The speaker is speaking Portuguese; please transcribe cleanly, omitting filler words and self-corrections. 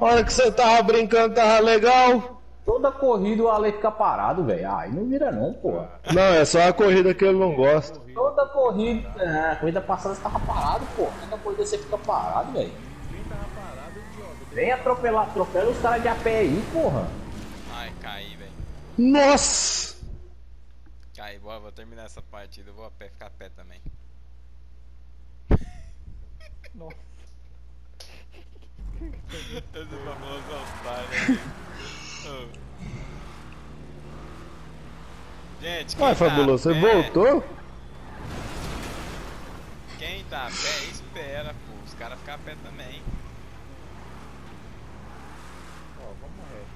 hora que você tava brincando, tava legal. Toda corrida o Ale fica parado, velho. Aí não vira não, porra. Não, é só a corrida que ele não gosta. Toda corrida. É, a corrida passada você tava parado, porra. Toda corrida você fica parado, velho. Vem atropelar, atropela os caras de a pé aí, porra. Ai, caí, velho. Nossa! Caí, vou terminar essa partida. Eu vou a pé, ficar a pé também. Nossa. Esse famoso otário, né? Oh. Gente, quem Ué, tá Fabuloso, a você pé- voltou? Quem tá a pé, espera, pô. Os caras ficam a pé também. Ó, vamos reto.